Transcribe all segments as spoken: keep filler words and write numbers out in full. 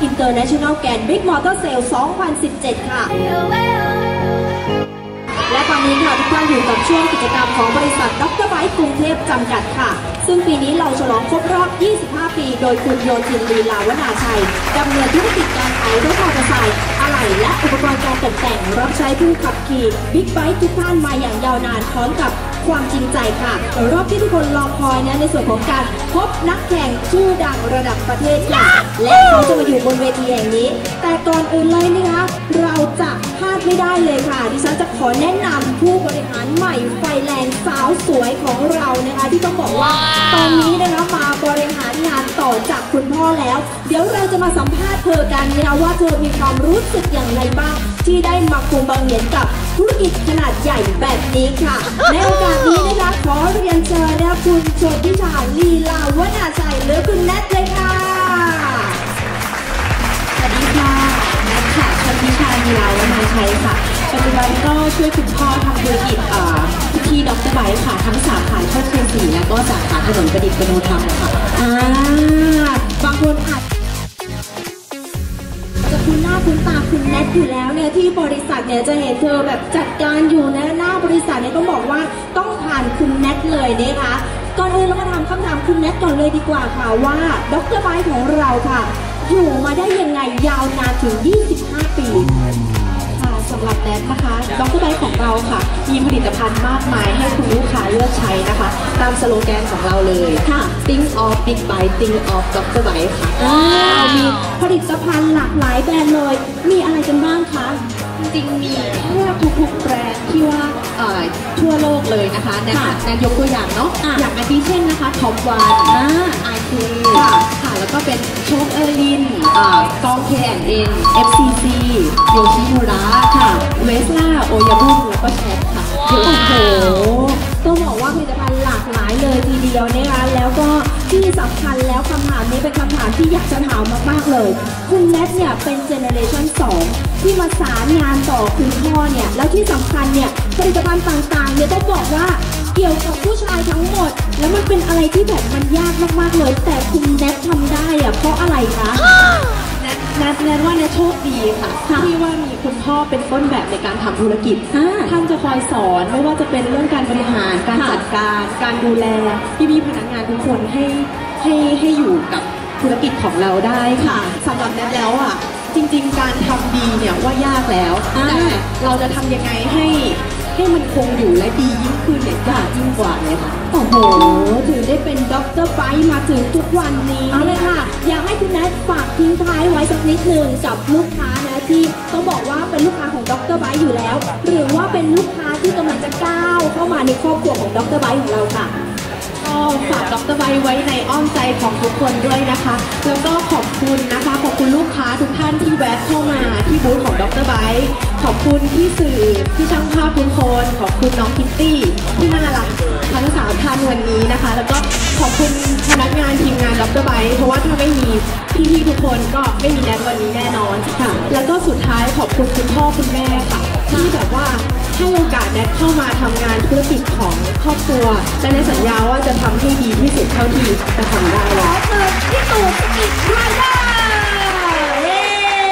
International Grand Big Motor Sale สองพันสิบเจ็ด ค่ะและตอนนี้ค่ะทุกท่านอยู่กับช่วงกิจกรรมของบริษัทดรไบค์กรุงเทพจำกัดค่ะซึ่งปีนี้เราฉลองครบรอบ ยี่สิบห้า ปี โดยคุณโยธิน ลีลาวนาชัยดำเนินธุรกิจการขายรถมอเตอร์ไซค์อะไหล่และอุปกรณ์การตกแต่งรับใช้ผู้ขับขี่บิ๊กไบค์ทุกท่านมาอย่างยาวนานพร้อมกับความจริงใจค่ะรอบที่ทุกคนรอคอยนะในส่วนของการพบนักแข่งชื่อดังระดับประเทศค่ะและเขาจะมาอยู่บนเวทีแห่งนี้แต่ก่อนอื่นเลยนะคะเราจะพลาดไม่ได้เลยค่ะดิฉันจะขอแนะนำผู้บริหารใหม่ไฟแรงสาวสวยของเรานะคะที่ต้องบอกว่าตอนนี้นะคะมาบริหารงานต่อจากคุณพ่อแล้วเดี๋ยวเราจะมาสัมภาษณ์เธอกันนะคะว่าเธอมีความรู้สึกอย่างไรบ้างที่ได้มาคุมบังเหียนกับธุรกิจขนาดใหญ่แบบนี้ค่ะในโอกาสนี้นะคะขอเรียนเชิญนะคะคุณชนทิชา ลีลาวนาชัยหรือคุณแนทเลยค่ะสวัสดีค่ะแนทค่ะชนทิชา ลีลาวนาชัยค่ะปัจจุบันก็ช่วยคุณพ่อทำธุรกิจที่ดรไบค์ค่ะทั้งสาขาโชคชัยศรีและก็สาขาถนนประดิษฐ์มโนธรรมค่ะอ่าบางคนอาจจะคุ้นหน้าคุ้นตาคุณแนทอยู่แล้วเนี่ยที่บริษัทเนี่ยจะเห็นเธอแบบจัดการอยู่นะหน้าบริษัทเนี่ยต้องบอกว่าต้องผ่านคุณแนทเลยนะคะก่อนอื่นเรามาถามคำถามคุณแนทก่อนเลยดีกว่าค่ะว่าดรไบค์ของเราค่ะอยู่มาได้ยังไงยาวนานถึงยี่สิบห้าปีสำหรับแนทนะคะดรไบค์ของเราค่ะมีผลิตภัณฑ์มากมายให้คุณลูกค้าเลือกใช้นะคะตามสโลแกนของเราเลยค่ะ Think of Big Bike Think of ดรไบค์ค่ะมีผลิตภัณฑ์หลากหลายแบรนด์เลยมีอะไรกันบ้างคะจริงมีแทบทุกๆแบรนด์ที่ว่าทั่วโลกเลยนะคะแนทยกตัวอย่างเนาะอย่างอาทิเช่นนะคะท็อปวันไอคิวค่ะแล้วก็เป็นโชคเออร์ลินกอง เค แอนด์ เอ็น เอฟ ซี ซี โยชิมูระค่ะเวสล่าโอยาบุนแล้วก็แชทค่ะโอ้โหต้องบอกว่าผลิตภัณฑ์หลากหลายเลยทีเดียวนะคะแล้วก็ที่สำคัญแล้วคำถามนี้เป็นคำถามที่อยากจะถามมากๆเลยคุณแนทเนี่ยเป็นเจเนอเรชันสองที่มาสานงานต่อคุณพ่อเนี่ยแล้วที่สำคัญเนี่ยผลิตภัณฑ์ต่างๆเนี่ยต้องบอกว่าเกี่ยวกับผู้ชายทั้งหมดแล้วมันเป็นอะไรที่แบบมันยากมากๆเลยแต่คุณแนททำได้อะเพราะอะไรคะแนทแนทว่าแนทโชคดีค่ะที่ว่ามีคุณพ่อเป็นต้นแบบในการทำธุรกิจท่านจะคอยสอนไม่ว่าจะเป็นเรื่องการบริหารการจัดการการดูแลพี่พี่พนักงานทุกคนให้ให้ให้อยู่กับธุรกิจของเราได้ค่ะสำหรับแนทแล้วอ่ะจริงๆการทำดีเนี่ยว่ายากแล้วแต่เราจะทำยังไงให้ให้มันคงอยู่และดียิ่งขึ้นเนี่ยยากยิ่งกว่าเลยค่ะโอ้โหถึงได้เป็นดรไบค์มาถึงทุกวันนี้เอาเลยค่ะอยากให้คุณแนทฝากทิ้งท้ายไว้สักนิดหนึ่งกับลูกค้านะที่ต้องบอกว่าเป็นลูกค้าของดรไบค์อยู่แล้วหรือว่าเป็นลูกค้าที่กำลังจะก้าวเข้ามาในครอบครัวของดรไบค์ของเราค่ะก็ฝากดรไบค์ไว้ในอ้อมใจของทุกคนด้วยนะคะแล้วก็ขอบคุณนะคะขอบคุณลูกค้าทุกท่านที่แวะเข้ามาที่บูธของดรไบค์ขอบคุณที่สื่อที่ช่างภาพทุกคนขอบคุณน้องคิตตี้ที่น่ารักทั้งสามท่านวันนี้นะคะแล้วก็ขอบคุณพนักงานทีมงานดรไบค์เพราะว่าถ้าไม่มีพี่ๆทุกคนก็ไม่มีแนทวันนี้แน่นอนค่ะแล้วก็สุดท้ายขอบคุณคุณพ่อคุณแม่ค่ะที่แบบว่าให้โอกาสแนทเข้ามาทำงานธุรกิจของครอบครัวและในสัญญาว่าจะทำให้ดีที่สุดเท่าที่จะทำได้แล้วขอเชิญพี่ตู่อีกครั้งค่ะเย้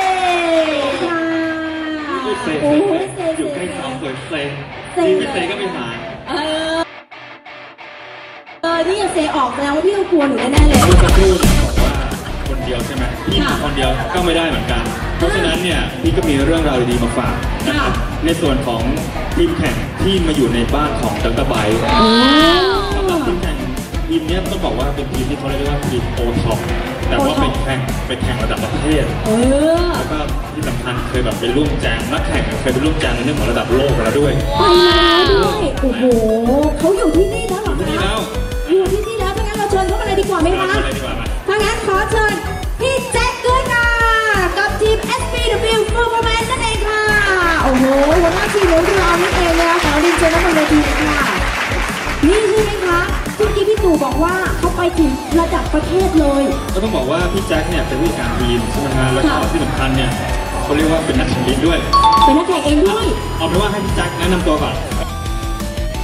โอ้ยอยู่ใกล้ซ้อมเลยเซนี่ไม่เซก็ไม่หายเออเออนี่เซออกแล้วว่าพี่ต้องกลัวหนูแน่ๆเลยพี่จะพูดบอกว่าคนเดียวใช่ไหมพี่คนเดียวก็ไม่ได้เหมือนกันเพราะฉะนั้นเนี่ยพี่ก็มีเรื่องราวดีๆมาฝากนะครับในส่วนของทีมแข่งที่มาอยู่ในบ้านของดรไบค์สำหรับทีมแข่งทีมนี้ต้องบอกว่าเป็นทีมที่เขาเรียกว่าทีมโอท็อปแต่ว่าเป็นแข่งเป็นแข่งระดับประเทศแล้วก็ที่สำคัญเคยแบบเป็นร่วมแจมนักแข่งเคยเป็นร่วมแจมในเรื่องของระดับโลกแล้วด้วยไปแล้วด้วยโอ้โหเขาอยู่ที่นี่แล้วหรอคะอยู่ที่นี่แล้วถ้างั้นเราเชิญเข้ามาเลยดีกว่าไหมคะถ้างั้นขอเชิญพี่แจ็คด้วยค่ะกับทีม เอส พี ดับเบิลยู Performance นั่นเองค่ะโอ้โหหัวหน้าทีมของเรานี่เองนะคะขอเรียนเชิญนักบอลทีมค่ะนี่ใช่ไหมคะเมื่อกี้พี่ตู่บอกว่าเขาไปถึงระดับประเทศเลยก็ต้องบอกว่าพี่แจ็คเนี่ยเป็นผู้จัดการทีมใช่ไหมฮะแล้วก็ที่สำคัญเนี่ยเขาเรียกว่าเป็นนักแข่งด้วยเป็นนักแข่งเองด้วยเอาเป็นว่าให้พี่แจ็คแนะนำตัวก่อน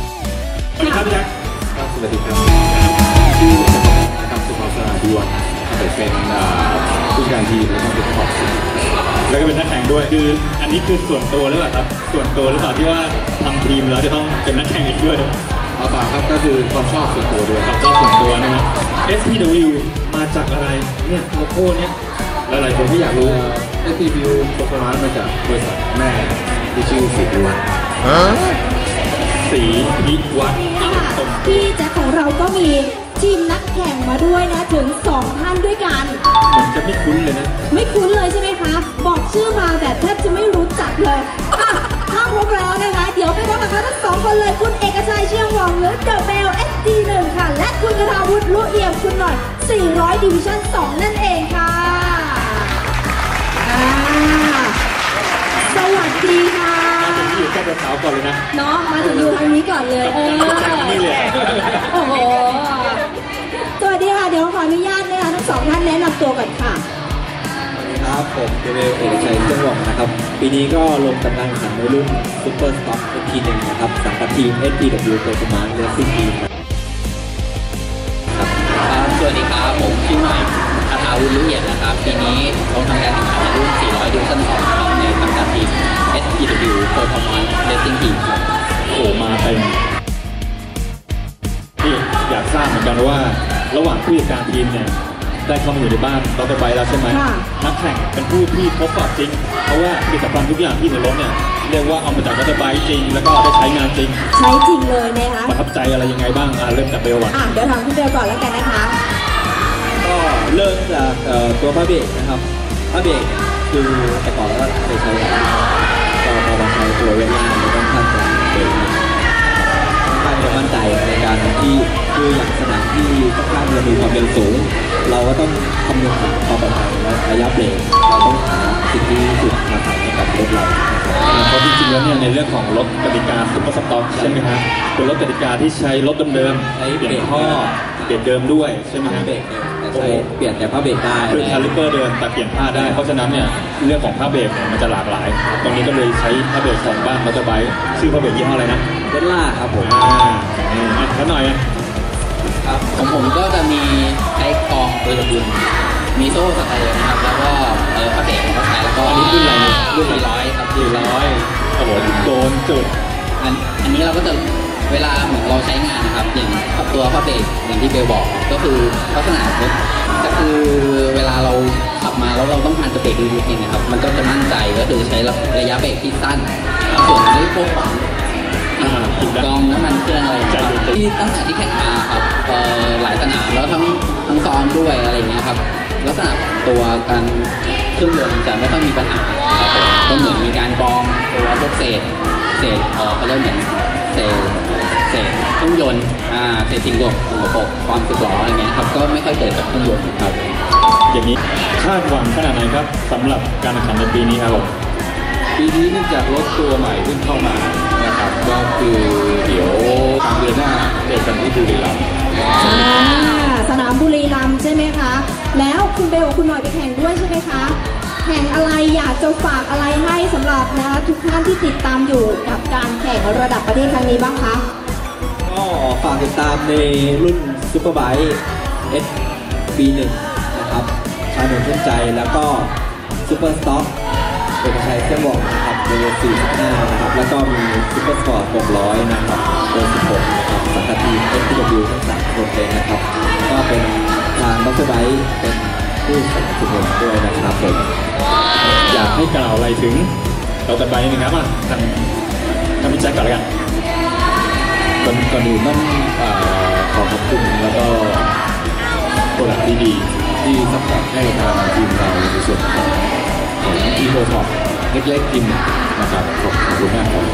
สวัสดีครับพี่แจ็คสวัสดีครับชื่อนะครับสุภาพสราดีวันนะครับเคยเป็นผู้จัดการทีมแล้วก็เป็นขอบคุณแล้วก็เป็นนักแข่งด้วยคืออันนี้คือส่วนตัวหรือเปล่าครับส่วนตัวหรือเปล่าที่ว่าทำทีมแล้วจะต้องเป็นนักแข่งอีกด้วยเอาป่าครับก็คือความชอบส่วนตัวด้วยความชอบส่วนตัวนะครับ เอส พี ดับเบิลยู มาจากอะไรเนี่ยโลโก้เนี้ยหลายๆคนที่อยากรู้เอส พี ดับเบิลยู โปรแกรมมาจากบริษัทแม่ที่ชื่อสีพิวัฒน์สีพิวัฒน์พี่แจ็คของเราก็มีทีมนักแข่งมาด้วยนะถึงสองท่านด้วยกันมันจะไม่คุ้นเลยนะไม่คุ้นเลยใช่ไหมคะบอกชื่อมาแบบแทบจะไม่รู้จักเลยถ้าพบแล้วนะคะเดี๋ยวไปพบกับเขาทั้งสองคนเลยคุณเอกชัยเชียงหวังหรือเดอะเบล เอส ดี หนึ่ง ค่ะและคุณกราวุฒิลุเอี่ยมคุณหน่อยสี่ร้อย ดิวิชั่น สองนั่นเองค่ะสวัสดีค่ะมาถึงอยู่แค่เท้าก่อนเลยนะเนาะมาถึงอยู่ทางนี้ก่อนเลยเออนี่เลยโอ้โหสวัสดีค่ะเดี๋ยวขออนุญาตนะคะทั้งสองท่านแนะนำตัวก่อนค่ะสวัสดีครับผมเดวิลเอกชัยเชียงหวังนะครับปีนี้ก็ลงกำลังขันในรุ่นซูเปอร์สต็อกเป็นทีหนึ่งนะครับสังกัดทีม เอส พี ดับเบิลยู Performance Racing Team ครับสวัสดีครับผมชื่อหน่อยคาถาวุฒิลุเอี่ยมนะครับปีนี้ลงทำการแข่งขันในรุ่นสี่ร้อย ดิวิชั่น สองครับในสังกัดทีม เอส พี ดับเบิลยู Performance Racing Team ครับโอ้มาเต็มที่อยากทราบเหมือนกันว่าระหว่างผู้จัดการทีมเนี่ยได้เข้ามาอยู่ในบ้านดร.ไบแล้วใช่ไหมนักแข่งเป็นผู้ที่ทดสอบจริงเพราะว่าผลิตภัณฑ์ทุกอย่างที่ในรถเนี่ยเรียกว่าเอามาจากดร.ไบจริงแล้วก็ได้ใช้งานจริงใช้จริงเลยนะคะประทับใจอะไรยังไงบ้างเริ่มจากเบลก่อนเดี๋ยวถามคุณเบลก่อนแล้วกันนะคะก็เริ่มจากตัวผ้าเบรกนะครับผ้าเบรกคือแต่ก่อนแล้วเคยใช้ก็พอมาใช้ตัวเวลาแล้วก็ค่อนข้างจะเป็นค่อนข้างจะมั่นใจในการที่คืออย่างสนามที่ค่อนข้างจะมีความเร็วสูงเราก็ต้องคำนึงถึงความปลอดภัยและระยะเบรกเราต้องหาสิ่งที่สุดมาทำให้กับรถเราเพราะจริงๆแล้วเนี่ยในเรื่องของรถกติกาซุปเปอร์สต็อกใช่ไหมฮะเป็นรถกติกาที่ใช้รถเดิมๆใช้เปลี่ยนท่อเปลี่ยนเดิมด้วยใช่ไหมฮะเบรกใช้เปลี่ยนแต่ผ้าเบรกได้คือคาลิเปอร์เดิมแต่เปลี่ยนผ้าได้เพราะฉะนั้นเนี่ยเรื่องของผ้าเบรกเนี่ยมันจะหลากหลายตรงนี้ก็เลยใช้ผ้าเบรกของบ้านมอเตอร์ไบค์ชื่อผ้าเบรกยี่ห้ออะไรนะเบลล่าครับผมอ่าแค่หน่อยครับของผมก็จะมีใช้กองโดยสมบูรณ์มีโซ่สไตล์นะครับแล้วก็เออผ้าเบรกก็ใช้แล้วก็อันนี้รุ่นอะไรรุ่นสี่ร้อยครับสี่ร้อยโอ้โหโดนจุดอันอันนี้เราก็จะเวลาเหมือนเราใช้งานนะครับอย่างตัวผ้าเบรกอย่างที่เบลบอกก็คือลักษณะรถก็คือเวลาเราขับมาแล้วเราต้องการจะเบรกดีๆนะครับมันก็จะมั่นใจก็คือใช้ระยะเบรกที่สั้นส่วนในพวกของกองน้ำมันเครื่องอะไรที่ตั้งแต่ที่แข่งมาครับหลายสนามแล้วทั้งทั้งซ้อมด้วยอะไรเงี้ยครับลักษณะตัวการเครื่องยนต์จะไม่ต้องมีปัญหาครับก็เหมือนมีการกองตัวพวกเศษเศษเออเขาเรียกเหมือนเศษเศษเครื่องยนต์อ่าเศษสิ่งประกอบระบบความสึกหรออะไรเงี้ยครับก็ไม่ค่อยเกิดกับเครื่องยนต์ครับอย่างนี้คาดหวังขนาดไหนครับสำหรับการแข่งขันในปีนี้ครับผมปีนี้เนื่องจากรถตัวใหม่เพิ่งเข้ามานะครับก็คือเดี๋ยวทางเดือนหน้าเจอกันที่บุรีรัมย์สนามบุรีรัมย์ใช่ไหมคะแล้วคุณเบลคุณหน่อยไปแข่งด้วยใช่ไหมคะแข่งอะไรอยากจะฝากอะไรให้สำหรับนะทุกท่านที่ติดตามอยู่กับการแข่งระดับประเทศครั้งนี้บ้างคะก็ฝากติดตามในรุ่นซุปเปอร์ไบค์ เอส บี หนึ่ง นะครับชาหนุ่มเส้นใจแล้วก็ซุปเปอร์สต็อกเป็นชัยเส้นบอกนะครับเบอร์สี่สิบห้านะครับแล้วก็มีซุปเปอร์สปอร์ตหกร้อยนะครับเบอร์สิบหกนะครับสังกัดทีม เอส พี ดับเบิลยู ทั้งสามคนเลยนะครับก็เป็นทางดร.ไบค์เป็นผู้สนับสนุนด้วยนะครับผมอยากให้กล่าวอะไรถึงดร.ไบค์นึงครับอ่ะทางทางพี่แจ็คก่อนเลยกันก่อนก่อนอื่นต้องขอขอบคุณแล้วก็โปรดักต์ที่ดีที่ซัพพอร์ตให้ทางทีมเราในส่วนของของทีมโอท็อปเล็กๆทีมนะครับขอบคุณมากครับ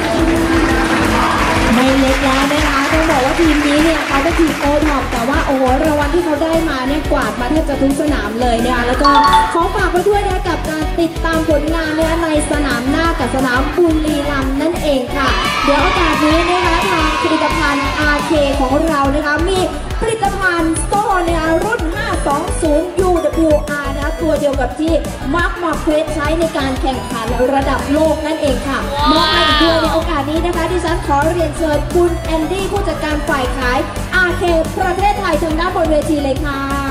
ไม่เล็กแล้วนะคะต้องบอกว่าทีมนี้เนี่ยเขาเป็นทีมโอท็อปแต่ว่าโอ้โหรางวัลที่เขาได้มาเนี่ยกวาดมาแทบจะทุกสนามเลยนะคะแล้วก็ขอฝากไว้ด้วยนะกับการติดตามผลงานเนี่ยในสนามหน้ากับสนามบุรีรัมย์นั่นเองค่ะเดี๋ยวโอกาสนี้นะคะทางผลิตภัณฑ์ อาร์ เค ของเรานะคะมีผลิตภัณฑ์โซ่เนี่ยรุ่นห้าสองศูนย์ ยู ดับเบิลยู อาร์ นะตัวเดียวกับที่มาร์ค มาร์เควสใช้ในการแข่งขันระดับโลกนั่นเองค่ะมอบให้อีกด้วยในโอกาสนี้นะคะดิฉันขอเรียนเชิญคุณแอนดี้ผู้จัดการฝ่ายขาย อาร์ เค ประเทศไทยทางด้านบนเวทีเลยค่ะ